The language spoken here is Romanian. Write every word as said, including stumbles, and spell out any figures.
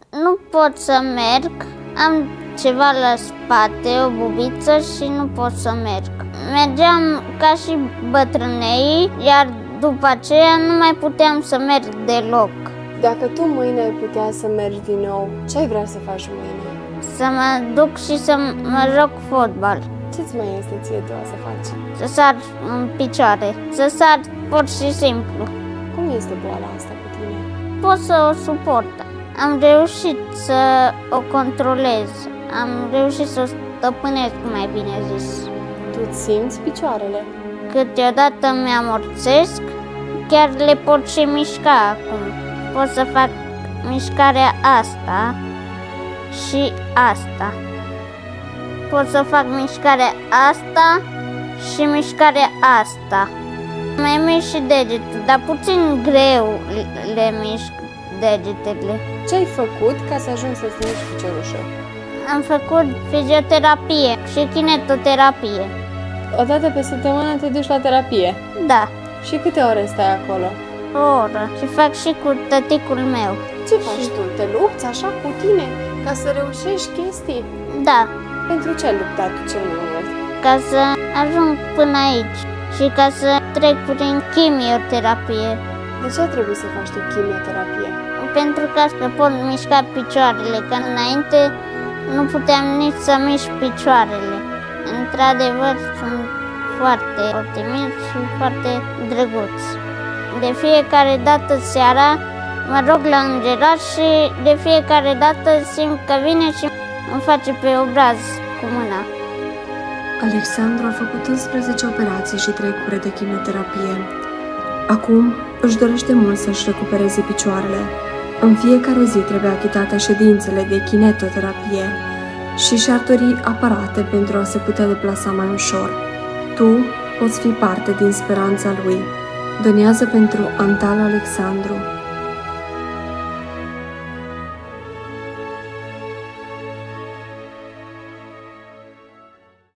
Nu pot să merg, am ceva la spate, o bubiță și nu pot să merg. Mergeam ca și bătrânei, iar după aceea nu mai puteam să merg deloc. Dacă tu mâine ai putea să mergi din nou, ce ai vrea să faci mâine? Să mă duc și să mă joc fotbal. Ce-ți mai este ție tu să faci? Să sar în picioare, să sar pur și simplu. Cum este boala asta cu tine? Pot să o suport. Am reușit să o controlez, am reușit să o stăpânesc, mai bine zis. Tu îți simți picioarele? Câteodată mi-amorțesc, chiar le pot și mișca acum. Pot să fac mișcarea asta și asta. Pot să fac mișcarea asta și mișcarea asta. Mai mișc și degetul, dar puțin greu le mișc degetele. Ce ai făcut ca să ajungi să-ți miști piciorușul? Am făcut fizioterapie și kinetoterapie. O dată pe săptămână te duci la terapie? Da. Și câte ore stai acolo? O oră. Și fac și cu tăticul meu. Ce faci tu? Te lupți așa cu tine ca să reușești chestii? Da. Pentru ce ai luptat tu cel mai mult? Ca să ajung până aici și ca să trec prin chimioterapie. De ce trebuie să faci tu chimioterapie? Pentru că să pot mișca picioarele, că înainte nu puteam nici să mișc picioarele. Într-adevăr, sunt foarte optimiști și foarte drăguți. De fiecare dată seara mă rog la îngeraș și de fiecare dată simt că vine și îmi face pe obraz cu mâna. Alexandru a făcut unsprezece operații și trei cure de chimioterapie. Acum își dorește mult să-și recupereze picioarele. În fiecare zi trebuie achitate ședințele de kinetoterapie și și-ar dori aparate pentru a se putea deplasa mai ușor. Tu poți fi parte din speranța lui. Donează pentru Antal Alexandru.